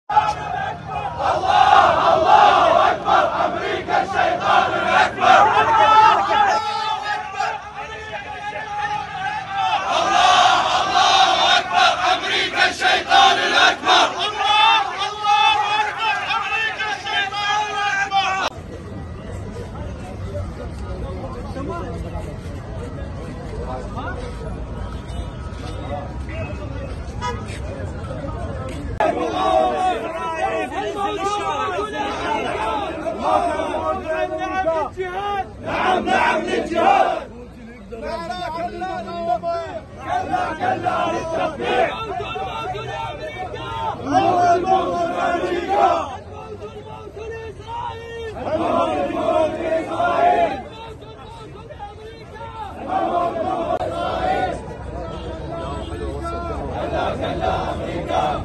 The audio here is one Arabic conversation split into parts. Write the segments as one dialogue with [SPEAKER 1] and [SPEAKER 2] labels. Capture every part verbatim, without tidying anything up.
[SPEAKER 1] نعم نعم للجهاد. كلا كلا للتطبيع. كلا كلا للتطبيع. الموت لأمريكا. الموت لإسرائيل. الموت لإسرائيل. الموت لإسرائيل. كلا كلا أمريكا.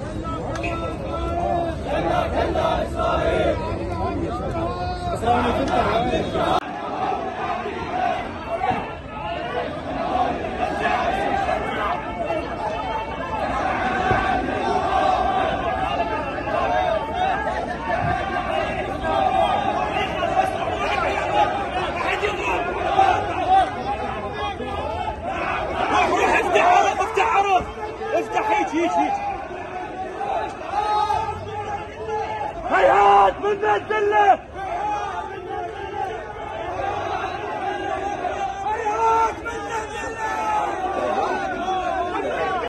[SPEAKER 1] كلا كلا إسرائيل.
[SPEAKER 2] افتح هيك هيك هيك.
[SPEAKER 1] هيهات من ذا الذله.